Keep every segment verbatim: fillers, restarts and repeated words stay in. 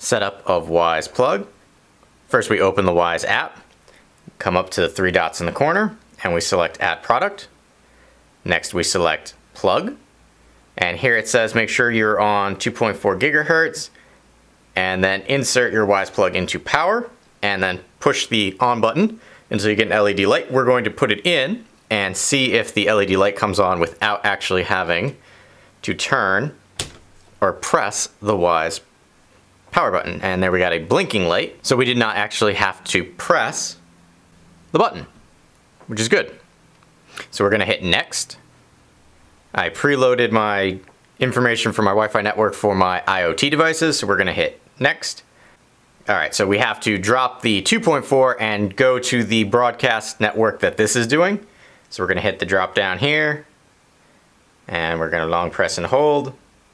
setup of Wyze plug. First we open the Wyze app, come up to the three dots in the corner, and we select Add Product. Next we select Plug, and here it says make sure you're on two point four gigahertz, and then insert your Wyze plug into power, and then push the on button until you get an L E D light. We're going to put it in and see if the L E D light comes on without actually having to turn or press the Wyze power button. And there we got a blinking light, so we did not actually have to press the button, which is good. So we're gonna hit next. I preloaded my information for my Wi-Fi network for my IoT devices, so we're gonna hit next. All right, so we have to drop the two point four and go to the broadcast network that this is doing. So we're gonna hit the drop down here, and we're gonna long press and hold,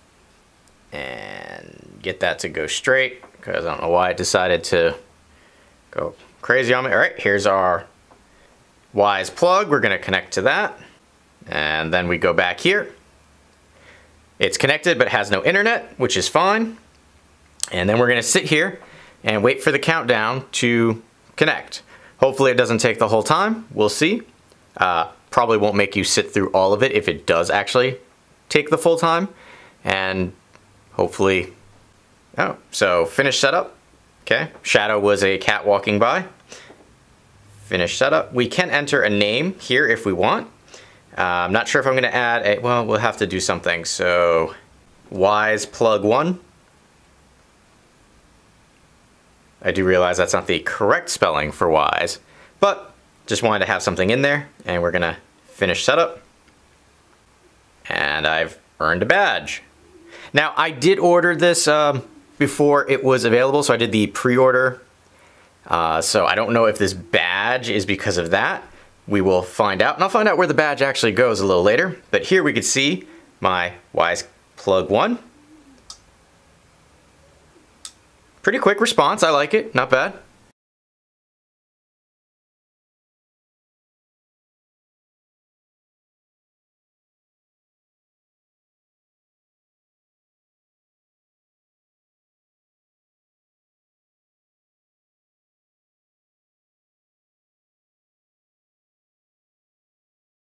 and get that to go straight, because I don't know why it decided to go crazy on me. All right, here's our Wyze plug. We're gonna connect to that, and then we go back here. It's connected but has no internet, which is fine. And then we're gonna sit here and wait for the countdown to connect. Hopefully it doesn't take the whole time, we'll see. Uh, probably won't make you sit through all of it if it does actually take the full time. And hopefully, oh, so finish setup. Okay, shadow was a cat walking by. Finish setup. We can enter a name here if we want. Uh, I'm not sure if I'm gonna add a, well, we'll have to do something. So, Wyze plug one. I do realize that's not the correct spelling for Wyze, but just wanted to have something in there, and we're gonna finish setup. And I've earned a badge. Now, I did order this um, before it was available, so I did the pre-order. Uh, so I don't know if this badge is because of that. We will find out, and I'll find out where the badge actually goes a little later. But here we can see my Wyze plug one. Pretty quick response, I like it, not bad.